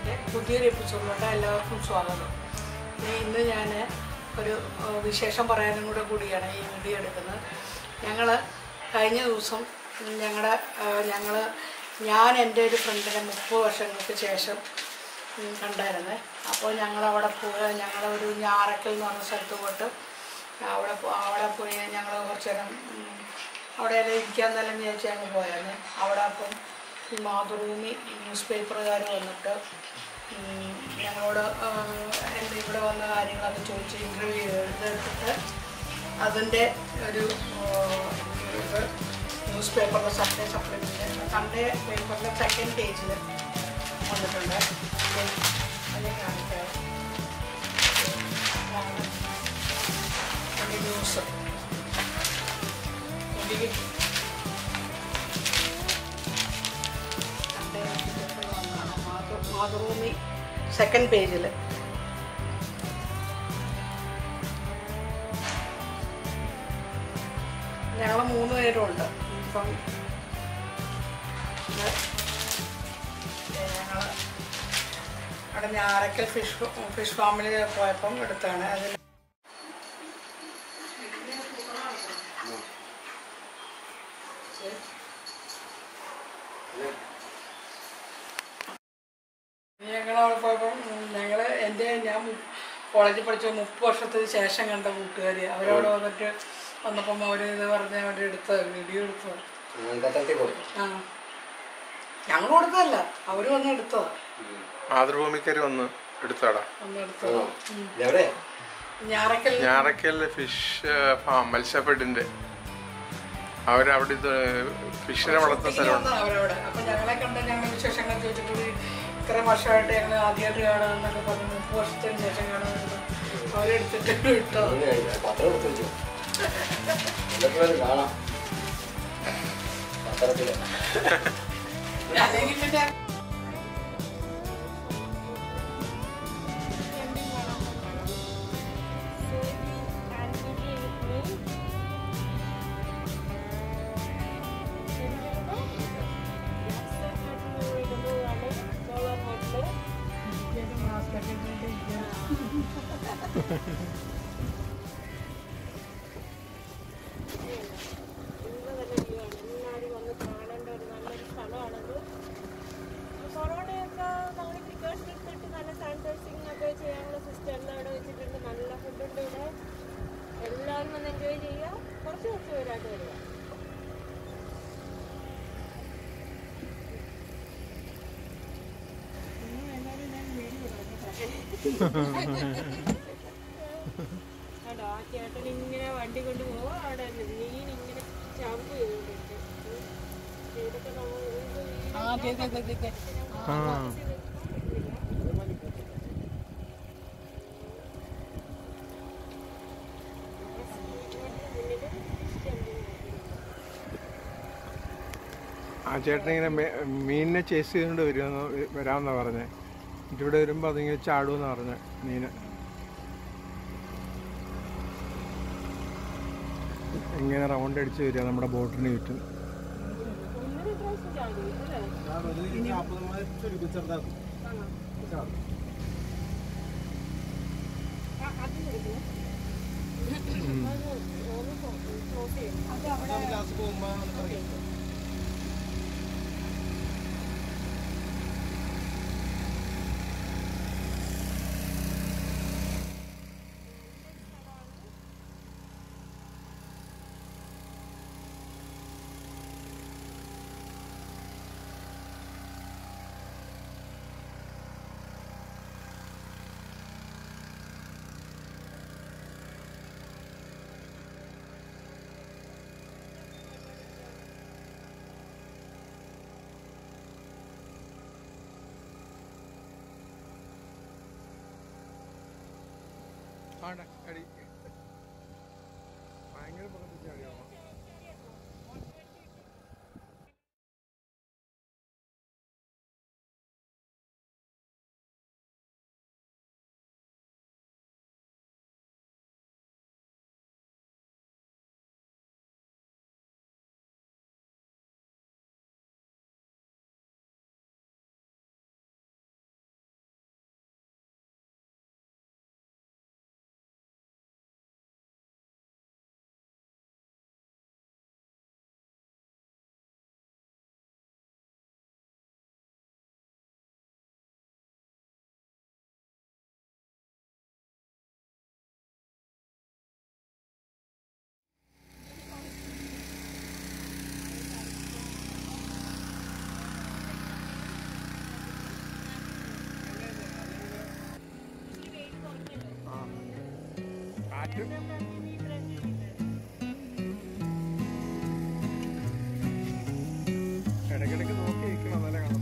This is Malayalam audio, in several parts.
ചാനലിലേക്ക് പുതിയൊരു എപ്പിസോഡിലോട്ട് എല്ലാവർക്കും സ്വാഗതം. ഇന്ന് ഞാൻ ഒരു വിശേഷം പറയാനും കൂടിയാണ് ഈ വീഡിയോ എടുക്കുന്നത്. ഞങ്ങൾ കഴിഞ്ഞ ദിവസം ഞാൻ എൻ്റെ ഒരു ഫ്രണ്ടിനെ 30 വർഷങ്ങൾക്ക് ശേഷം കണ്ടായിരുന്നേ. അപ്പോൾ ഞങ്ങളവിടെ പോയി ഞങ്ങളൊരു ഞാറക്കൽ എന്ന് പറഞ്ഞ സ്ഥലത്ത് പോയിട്ട് അവിടെ പോയി ഞങ്ങൾ കുറച്ച് നേരം അവിടെ ഇരിക്കാൻ തന്നെ വിചാരിച്ച് ഞങ്ങൾ പോയായിരുന്നു. അവിടെ അപ്പം ഈ മാതൃഭൂമി ന്യൂസ് പേപ്പറുകാർ വന്നിട്ട് ഞങ്ങളോട് ഇവിടെ വന്ന കാര്യങ്ങളൊക്കെ ചോദിച്ച് ഇൻ്റർവ്യൂ ചെയ്തെടുത്തിട്ട് അതിൻ്റെ ഒരു ന്യൂസ് പേപ്പറിൻ്റെ സൺഡേ പേപ്പറിൻ്റെ സെക്കൻഡ് പേജിൽ വന്നിട്ടുണ്ട്. അതിനെ കാണിക്കാം. അതിൻ്റെ ന്യൂസ് മാതൃഭൂമി സെക്കൻഡ് പേജിൽ ഞങ്ങൾ 3 പേരുണ്ട്. ഇപ്പം ഞങ്ങൾ അവിടെ ഞാറക്കൽ ഫിഷ് ഫാമിൽ പോയപ്പം എടുത്താണ്. അതിൽ ഞങ്ങളവിടെ പോയപ്പം ഞാൻ കോളേജിൽ പഠിച്ച 30 വർഷത്തിന് ശേഷം കണ്ട കൂട്ടുകാർ അവരോട് വന്നിട്ട് വന്നപ്പം അവർ ഇത് പറഞ്ഞ് അവർ വീഡിയോ എടുത്തത്. ആ ഞങ്ങൾ കൊടുത്തതല്ല, അവർ വന്ന് എടുത്തതാ. മാതൃഭൂമിക്കാർ വന്ന് എടുത്താടാ. ഞാറക്കൽ ഫിഷ് ഫാം മത്സ്യഫെഡിന്റെ അവരവിടെ ഫിഷിനെ വളർത്തുന്ന സ്ഥലമാണ്. അവരവിടെ അപ്പം ഞങ്ങളെ കണ്ട് ഞങ്ങൾ വിശേഷങ്ങൾ ചോദിച്ചിട്ട് ഇത്ര വർഷമായിട്ട് ഞങ്ങൾ ആദ്യമായിട്ട് കാണുമെന്നൊക്കെ പറഞ്ഞു. 30 വർഷത്തിന് ശേഷം കാണുമെന്ന് അവരെടുത്തിട്ട് ഇട്ടോ. അല്ലെങ്കിൽ പിന്നെ ചേട്ടൻ ഇങ്ങനെ വണ്ടി കൊണ്ട് പോവാ. അവിടെ മീൻ ഇങ്ങനെ ചാമ്പ് ചെയ്തോണ്ടിരിക്കും. ആ ചേട്ടൻ ഇങ്ങനെ മീനിനെ ചേസ് ചെയ്തുകൊണ്ട് വരാമെന്നാ പറഞ്ഞേ. ഇവിടെ വരുമ്പോൾ അതിങ്ങനെ ചാടുമെന്നാ പറഞ്ഞ മീന്. ഇങ്ങനെ റൗണ്ട് അടിച്ച് വരിക നമ്മുടെ ബോട്ടിന് ചുറ്റും. ഭയങ്കര ഇടയ്ക്കിടയ്ക്ക് നോക്കി നിൽക്കണം, നല്ല കാണുന്നു.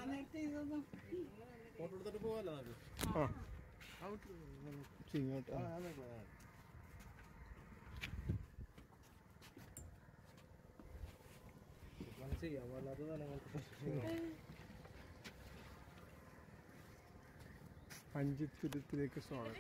അഞ്ചിത്തുരത്തിലേക്ക് സ്വാഗതം.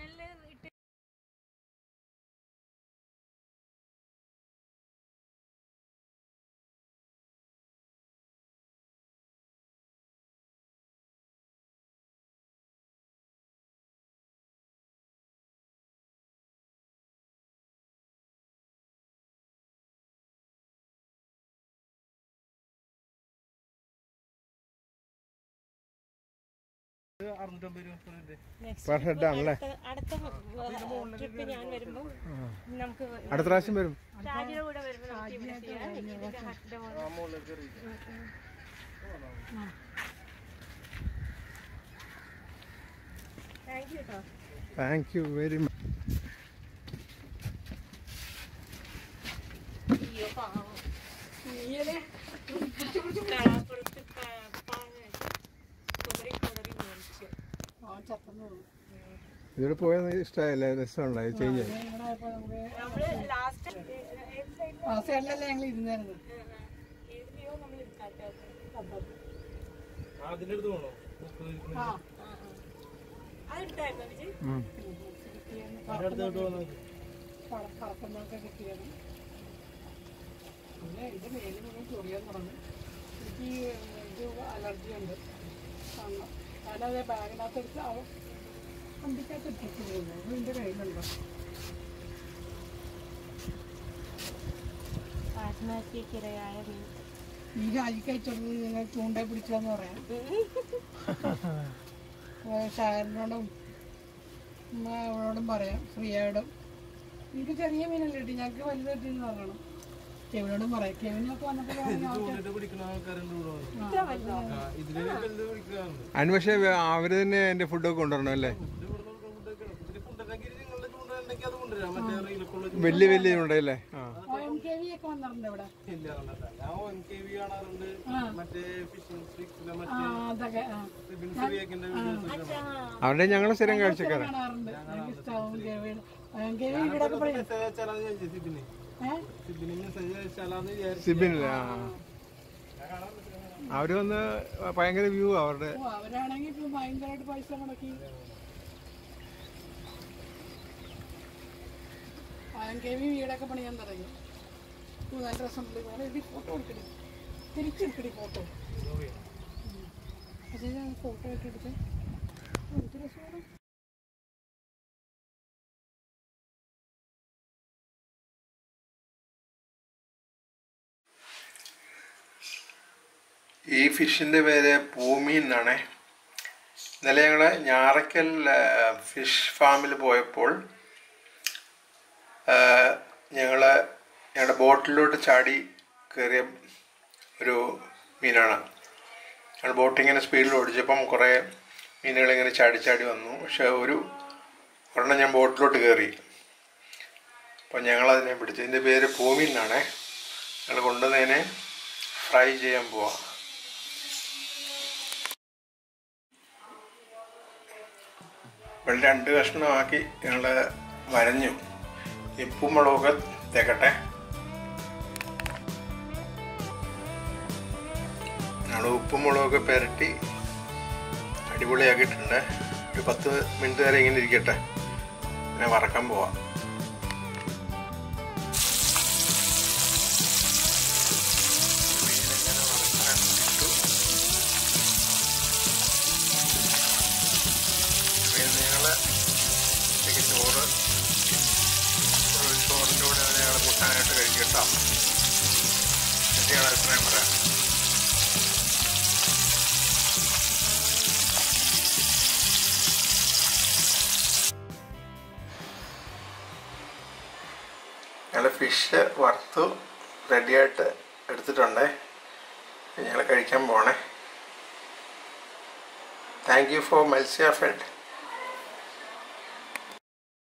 അടുത്ത പ്രാവശ്യം വരും. Thank you very much. ഇതിവിടെ പോയത് ഇഷ്ടമായില്ലേ? രസമുണ്ടായി ചേഞ്ച്. പിന്നെ ഇത് മേലിൽ മുഴുവൻ ചൊറിയാൻ തുടങ്ങി. എനിക്ക് ഇത് അലർജി ഉണ്ട്. ഞാനത് ബാഗിനകത്ത് എടുത്ത് വണ്ടിക്കകത്ത് എത്തിച്ചിരുന്നു. അത് എൻ്റെ കയ്യിലുണ്ടോ? ആത്മഹത്യക്കിരയായ ഈ രാജിക്കയച്ചത് നിങ്ങൾ ചൂണ്ടയെ പിടിച്ചതെന്ന് പറയാം. ഷാരനോടും അവളോടും പറയാം, ശ്രീയോടും. എനിക്ക് ചെറിയ മീനല്ലേ കിട്ടി, ഞങ്ങൾക്ക് വലുത് കിട്ടിയെന്ന് പറയണം. കെവിനോടും പറയാം. കെവിനൊക്കെ വന്നപ്പോൾ അതിന് പക്ഷേ അവര് തന്നെ എന്റെ ഫുഡൊക്കെ കൊണ്ടുവരണം അല്ലേ? വലിയ വലിയ ഉണ്ടല്ലേ? ഒക്കെ വന്നിട്ടുണ്ട് ഇവിടെ. അവിടെ ഞങ്ങള് സ്ഥിരം കാഴ്ചക്കാരാണ്. സിബിനില്ല, അവര് വന്ന് ഭയങ്കര വ്യൂ അവരുടെ. അവരാണെങ്കിൽ ഇപ്പൊ ഭയങ്കരമായിട്ട് പൈസ മുടക്കി വീടൊക്കെ പണിയാൻ തുടങ്ങി. നല്ല രസം. ഫോട്ടോ എടുക്കണേ, തിരിച്ചെടുക്കണേ ഫോട്ടോ. അതെ, ഫോട്ടോ ഒക്കെ എടുത്ത് എന്ത് രസമാണ്. ഈ ഫിഷിൻ്റെ പേര് പൂമീൻ എന്നാണ്. ഇന്നലെ ഞങ്ങൾ ഞാറക്കൽ ഫിഷ് ഫാമിൽ പോയപ്പോൾ ഞങ്ങളുടെ ബോട്ടിലോട്ട് ചാടി കയറിയ ഒരു മീനാണ്. ഞങ്ങൾ ബോട്ടിങ്ങനെ സ്പീഡിൽ ഓടിച്ചപ്പം കുറേ മീനുകളിങ്ങനെ ചാടി ചാടി വന്നു. പക്ഷെ ഒരെണ്ണം ഞാൻ ബോട്ടിലോട്ട് കയറി. അപ്പം ഞങ്ങളതിനെ പിടിച്ചു. ഇതിൻ്റെ പേര് പൂമീൻ എന്നാണ്. ഞങ്ങൾ കൊണ്ടുവന്നതിനെ ഫ്രൈ ചെയ്യാൻ പോവാം. വെള്ളം 2 കഷ്ണമാക്കി ഞങ്ങൾ വരഞ്ഞു. ഉപ്പും മുളകൊക്കെ തേക്കട്ടെ. ഞങ്ങൾ ഉപ്പും മുളകൊക്കെ പുരട്ടി അടിപൊളിയാക്കിയിട്ടുണ്ട്. ഒരു 10 മിനിറ്റ് വരെ ഇങ്ങനെ ഇരിക്കട്ടെ, പിന്നെ വറക്കാൻ പോവാം. ചോറിൻ്റെ കൂടെ ഞങ്ങൾ കൂട്ടാനായിട്ട് കഴിക്കട്ടോ. എന്താണ് അഭിപ്രായം പറയാം? ഞങ്ങൾ ഫിഷ് വറുത്തു റെഡിയായിട്ട് എടുത്തിട്ടുണ്ട്. ഞങ്ങൾ കഴിക്കാൻ പോണേ. Thank you for MATSYAFED.